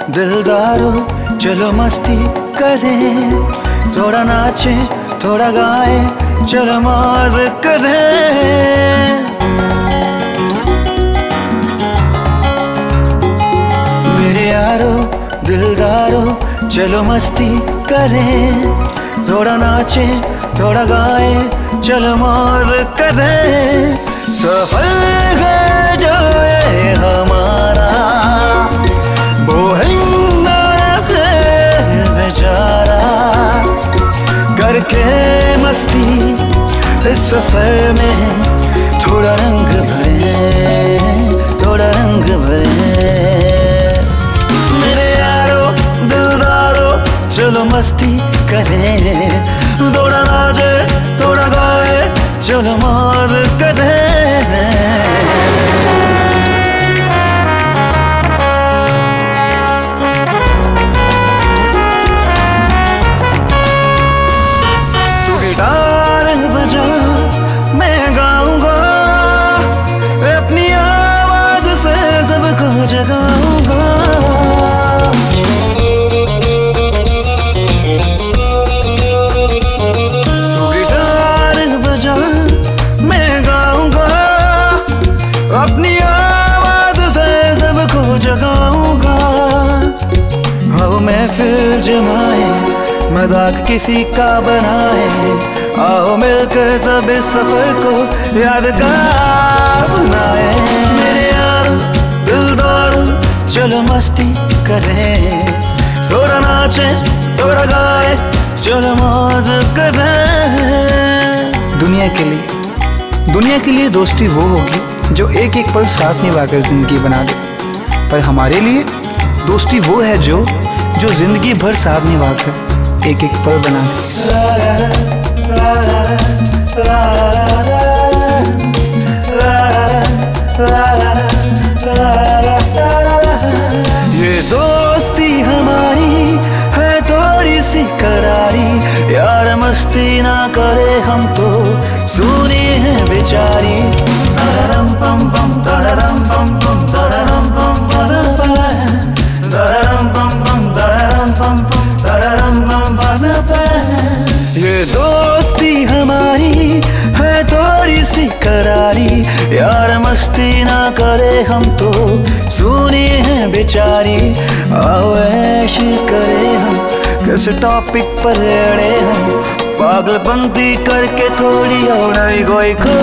दिलदारो चलो मस्ती करें, थोड़ा नाचे थोड़ा गाए, चलो मौज करें। मेरे यारो दिलदारो चलो मस्ती करें, थोड़ा नाचे थोड़ा गाए, चलो मौज करें। सफर है जो ये हमारा, वो है बेचारा, करके मस्ती इस सफर में, थोड़ा रंग भरे, थोड़ा रंग भरे। मेरे यारो दिलदारो चलो मस्ती करें, थोड़ा नाचे थोड़ा गाए, चलो मौज करें। जगाऊंगा तू गिटार बजा, मैं गाऊंगा, अपनी आवाज से सबको जगाऊंगा। आओ महफिल जमाए, मजाक किसी का बनाए, आओ मिलकर सब इस सफर को यादगार बनाए। मेरे यार दिलदारो चलो मस्ती करें, थोड़ा नाचे थोड़ा गाए, चलो मौज करें। दुनिया के लिए दोस्ती वो होगी जो एक एक पल साथ निभाकर जिंदगी बना दे, पर हमारे लिए दोस्ती वो है जो जिंदगी भर साथ निभाकर एक एक पल बना दे। ये दोस्ती हमारी है थोड़ी सी करारी, यार मस्ती ना करे हम तो सुनी है बेचारी। तररम पम पम तररम पम पम तररम पम तररम पम पम तररम पम पम तररम पम। ये दोस्ती हमारी है थोड़ी सी करारी, यार मस्ती ना करे हम तो सुनी है बेचारी। आओ ऐश करे हम, किस टॉपिक पर अड़े हम, पागलपंती करके थोड़ी और कोई